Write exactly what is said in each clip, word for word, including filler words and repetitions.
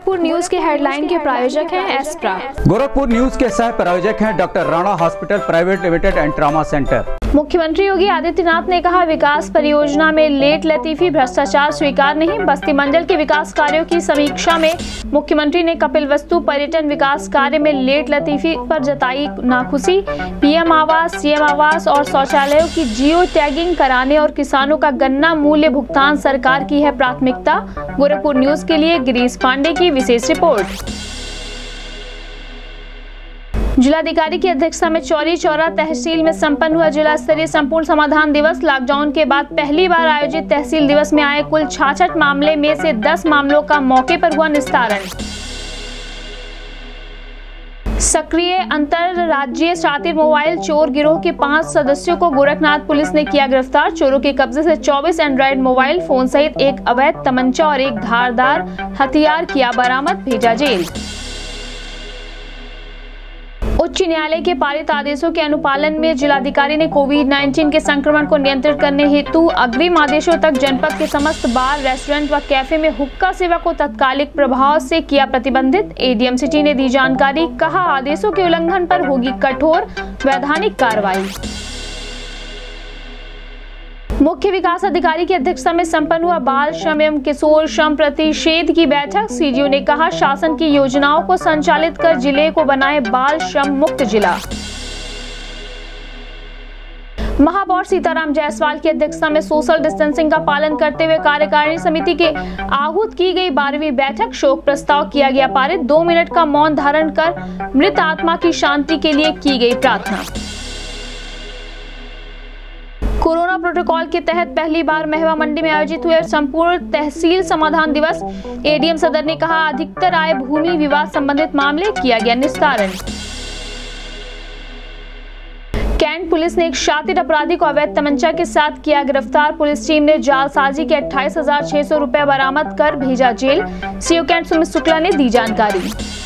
Gorakhpur news के headline के प्रायोजक हैं एस्प्रा। गोरखपुर न्यूज के सह प्रायोजक हैं doctor Rana hospital private limited and trauma centre. मुख्यमंत्री योगी आदित्यनाथ ने कहा, विकास परियोजना में लेट लतीफी भ्रष्टाचार स्वीकार नहीं। बस्ती मंडल के विकास कार्यों की समीक्षा में मुख्यमंत्री ने कपिलवस्तु पर्यटन विकास कार्य में लेट लतीफी पर जताई नाखुशी। पीएम आवास, सीएम आवास और शौचालयों की जियो टैगिंग कराने और किसानों का गन्ना मूल्य भुगतान सरकार की है प्राथमिकता। गोरखपुर न्यूज के लिए गिरीश पांडे की विशेष रिपोर्ट। जिलाधिकारी की अध्यक्षता में चौरी चौरा तहसील में संपन्न हुआ जिला स्तरीय संपूर्ण समाधान दिवस। लॉकडाउन के बाद पहली बार आयोजित तहसील दिवस में आए कुल छियासठ मामले में से दस मामलों का मौके पर हुआ निस्तारण। सक्रिय अंतरराज्यीय शातिर मोबाइल चोर गिरोह के पांच सदस्यों को गोरखनाथ पुलिस ने किया गिरफ्तार। चोरों के कब्जे से चौबीस एंड्रॉइड मोबाइल फोन सहित एक अवैध तमंचा और एक धारदार हथियार किया बरामद, भेजा जेल। उच्च न्यायालय के पारित आदेशों के अनुपालन में जिलाधिकारी ने कोविड उन्नीस के संक्रमण को नियंत्रित करने हेतु अग्रिम आदेशों तक जनपद के समस्त बार, रेस्टोरेंट व कैफे में हुक्का सेवा को तत्कालिक प्रभाव से किया प्रतिबंधित। एडीएम सिटी ने दी जानकारी, कहा आदेशों के उल्लंघन पर होगी कठोर वैधानिक कार्रवाई। मुख्य विकास अधिकारी की अध्यक्षता में संपन्न हुआ बाल श्रम एवं किशोर श्रम प्रतिषेध की बैठक। सीडीओ ने कहा, शासन की योजनाओं को संचालित कर जिले को बनाए बाल श्रम मुक्त जिला। महापौर सीताराम जायसवाल की अध्यक्षता में सोशल डिस्टेंसिंग का पालन करते हुए कार्यकारिणी समिति के आहूत की गई बारहवीं बैठक। शोक प्रस्ताव किया गया पारित। दो मिनट का मौन धारण कर मृत आत्मा की शांति के लिए की गई प्रार्थना। कोरोना प्रोटोकॉल के तहत पहली बार महवा मंडी में आयोजित हुए संपूर्ण तहसील समाधान दिवस। एडीएम सदर ने कहा, अधिकतर आए भूमि विवाद संबंधित मामले, किया गया निस्तारण। कैंट पुलिस ने एक शातिर अपराधी को अवैध तमंचा के साथ किया गिरफ्तार। पुलिस टीम ने जालसाजी के अट्ठाईस हजार छह सौ रुपए बरामद कर भेजा जेल। सीओ कैंट सुमित शुक्ला ने दी जानकारी।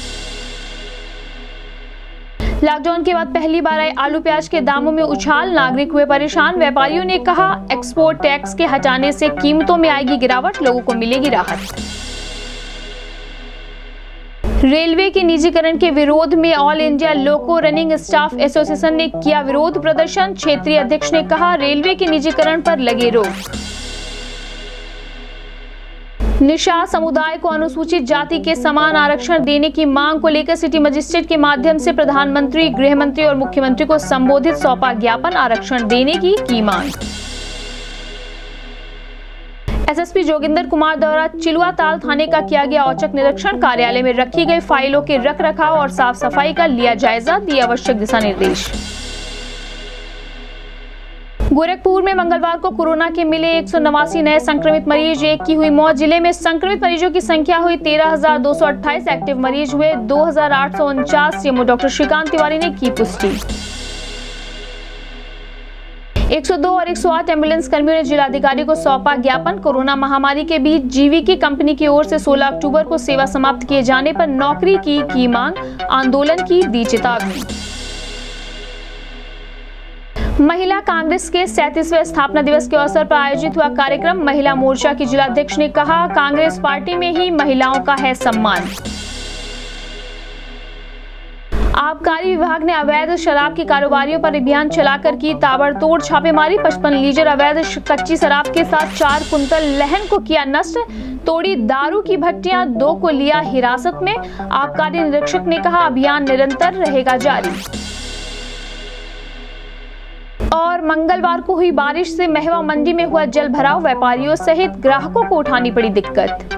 लॉकडाउन के बाद पहली बार आए आलू प्याज के दामों में उछाल, नागरिक हुए परेशान। व्यापारियों ने कहा, एक्सपोर्ट टैक्स के हटाने से कीमतों में आएगी गिरावट, लोगों को मिलेगी राहत। रेलवे के निजीकरण के विरोध में all India loco running staff association ने किया विरोध प्रदर्शन। क्षेत्रीय अध्यक्ष ने कहा, रेलवे के निजीकरण पर लगे रोक। निषाद समुदाय को अनुसूचित जाति के समान आरक्षण देने की मांग को लेकर सिटी मजिस्ट्रेट के माध्यम से प्रधानमंत्री, गृह मंत्री और मुख्यमंत्री को संबोधित सौंपा ज्ञापन। आरक्षण देने की की मांग। एसएसपी जोगिंदर कुमार द्वारा चिलुआ ताल थाने का किया गया औचक निरीक्षण। कार्यालय में रखी गई फाइलों के रख रखाव और साफ सफाई का लिया जायजा, दिए आवश्यक दिशा निर्देश। गोरखपुर में मंगलवार को कोरोना के मिले एक सौ नवासी नए संक्रमित मरीज, एक की हुई मौत। जिले में संक्रमित मरीजों की संख्या हुई तेरह हजार दो सौ अट्ठाईस। एक्टिव मरीज हुए दो हजार आठ सौ उनचास। सीएमओ डॉक्टर श्रीकांत तिवारी ने की पुष्टि। एक सौ दो और एक सौ आठ एम्बुलेंस कर्मियों ने जिलाधिकारी को सौंपा ज्ञापन। कोरोना महामारी के बीच जीवीके कंपनी की ओर से सोलह अक्टूबर को सेवा समाप्त किए जाने पर नौकरी की की मांग, आंदोलन की दी चेतावनी। महिला कांग्रेस के सैंतीसवें स्थापना दिवस के अवसर पर आयोजित हुआ कार्यक्रम। महिला मोर्चा की जिलाध्यक्ष ने कहा, कांग्रेस पार्टी में ही महिलाओं का है सम्मान। आबकारी विभाग ने अवैध शराब के कारोबारियों पर अभियान चलाकर की ताबड़तोड़ छापेमारी। पचपन लीटर अवैध कच्ची शराब के साथ चार कुंतल लहन को किया नष्ट। तोड़ी दारू की भट्टियां, दो को लिया हिरासत में। आबकारी निरीक्षक ने कहा, अभियान निरंतर रहेगा जारी। और मंगलवार को हुई बारिश से महवा मंडी में हुआ जल भराव। व्यापारियों सहित ग्राहकों को उठानी पड़ी दिक्कत।